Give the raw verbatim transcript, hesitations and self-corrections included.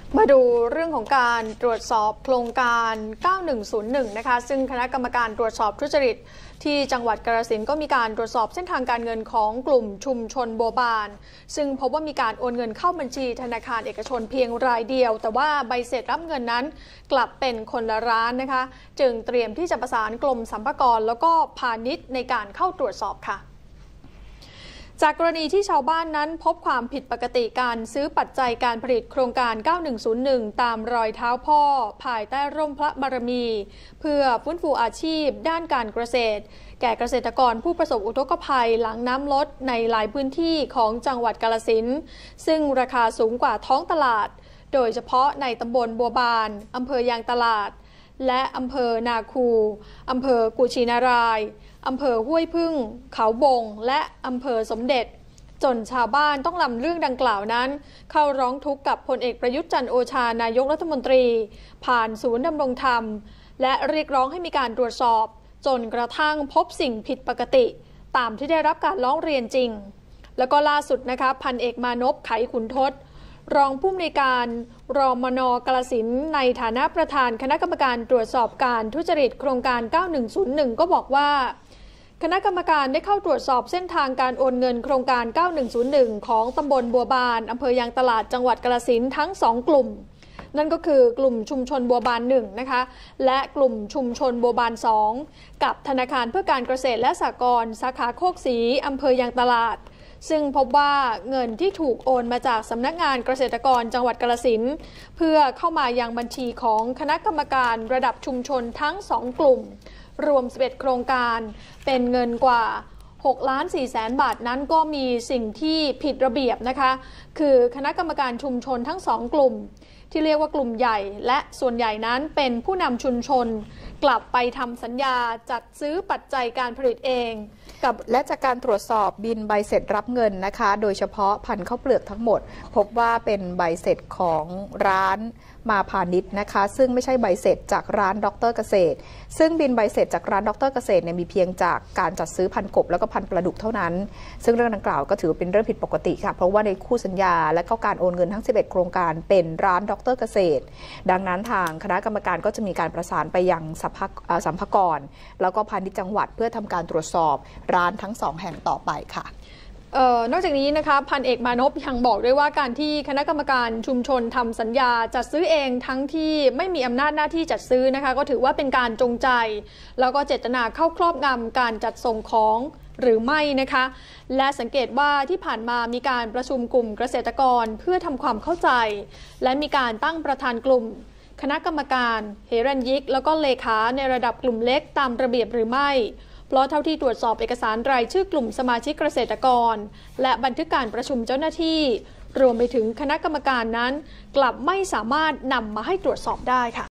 มาดูเรื่องของการตรวจสอบโครงการเก้าหนึ่งศูนย์หนึ่งนะคะซึ่งคณะกรรมการตรวจสอบทุจริตที่จังหวัดกาฬสินธุ์ก็มีการตรวจสอบเส้นทางการเงินของกลุ่มชุมชนบัวบานซึ่งพบว่ามีการโอนเงินเข้าบัญชีธนาคารเอกชนเพียงรายเดียวแต่ว่าใบเสร็จรับเงินนั้นกลับเป็นคนละร้านนะคะจึงเตรียมที่จะประสานกรมสรรพากรแล้วก็พาณิชย์ในการเข้าตรวจสอบค่ะจากกรณีที่ชาวบ้านนั้นพบความผิดปกติการซื้อปัจจัยการผลิตโครงการเก้าหนึ่งศูนย์หนึ่งตามรอยเท้าพ่อภายใต้ร่มพระบารมีเพื่อฟื้นฟูอาชีพด้านการเกษตรแก่เกษตรกรผู้ประสบอุทกภัยหลังน้ำลดในหลายพื้นที่ของจังหวัดกาฬสินธุ์ซึ่งราคาสูงกว่าท้องตลาดโดยเฉพาะในตำบลบัวบานอำเภอยางตลาดและอำเภอนาคูอำเภอกุชินารายอำเภอห้วยพึ่งเขาบงและอำเภอสมเด็จจนชาวบ้านต้องนำเรื่องดังกล่าวนั้นเข้าร้องทุกข์กับพลเอกประยุทธ์จันทร์โอชานายกรัฐมนตรีผ่านศูนย์ดำรงธรรมและเรียกร้องให้มีการตรวจสอบจนกระทั่งพบสิ่งผิดปกติตามที่ได้รับการร้องเรียนจริงแล้วก็ล่าสุดนะคะพันเอกมานพไขขุนทศรองผู้อำนวยการรมน.กาฬสินธุ์ในฐานะประธานคณะกรรมการตรวจสอบการทุจริตโครงการเก้าหนึ่งศูนย์หนึ่งก็บอกว่าคณะกรรมการได้เข้าตรวจสอบเส้นทางการโอนเงินโครงการเก้าหนึ่งศูนย์หนึ่งของตำบลบัวบานอำเภอยางตลาดจังหวัดกาฬสินธุ์ทั้งสองกลุ่มนั่นก็คือกลุ่มชุมชนบัวบานหนึ่งนะคะและกลุ่มชุมชนบัวบานสองกับธนาคารเพื่อการเกษตรและสหกรณ์สาขาโคกศรีอำเภอยางตลาดซึ่งพบว่าเงินที่ถูกโอนมาจากสำนักงานเกษตรกรจังหวัดกาฬสินธุ์เพื่อเข้ามายังบัญชีของคณะกรรมการระดับชุมชนทั้งสองกลุ่มรวมสิบเอ็ดโครงการเป็นเงินกว่าหกล้านสี่แสนบาทนั้นก็มีสิ่งที่ผิดระเบียบนะคะคือคณะกรรมการชุมชนทั้งสองกลุ่มที่เรียกว่ากลุ่มใหญ่และส่วนใหญ่นั้นเป็นผู้นำชุมชนกลับไปทำสัญญาจัดซื้อปัจจัยการผลิตเองกับและจากการตรวจสอบบินใบเสร็จรับเงินนะคะโดยเฉพาะพันธุ์ข้าวเปลือกทั้งหมดพบว่าเป็นใบเสร็จของร้านมาพาณิชย์นะคะซึ่งไม่ใช่ใบเสร็จจากร้านดร.เกษตรซึ่งบินใบเสร็จจากร้านดร.เกษตรเนี่ยมีเพียงจากการจัดซื้อพันธุ์กบแล้วก็พันธุ์ปลาดุกเท่านั้นซึ่งเรื่องดังกล่าวก็ถือเป็นเรื่องผิดปกติค่ะเพราะว่าในคู่สัญญาและก็การโอนเงินทั้งสิบเอ็ดโครงการเป็นร้านดร.เกษตรดังนั้นทางคณะกรรมการก็จะมีการประสานไปยังสัมภากรแล้วก็พาณิชย์จังหวัดเพื่อทำการตรวจสอบร้านทั้งสองแห่งต่อไปค่ะเอ่อนอกจากนี้นะคะพันเอกมานพยังบอกด้วยว่าการที่คณะกรรมการชุมชนทำสัญญาจัดซื้อเองทั้งที่ไม่มีอำนาจหน้าที่จัดซื้อนะคะก็ถือว่าเป็นการจงใจแล้วก็เจตนาเข้าครอบงำการจัดส่งของหรือไม่นะคะและสังเกตว่าที่ผ่านมามีการประชุมกลุ่มเกษตรกรเพื่อทำความเข้าใจและมีการตั้งประธานกลุ่มคณะกรรมการเฮรัญยิกแล้วก็เลขาในระดับกลุ่มเล็กตามระเบียบหรือไม่เพราะเท่าที่ตรวจสอบเอกสารรายชื่อกลุ่มสมาชิกเกษตรกรและบันทึกการประชุมเจ้าหน้าที่รวมไปถึงคณะกรรมการนั้นกลับไม่สามารถนำมาให้ตรวจสอบได้ค่ะ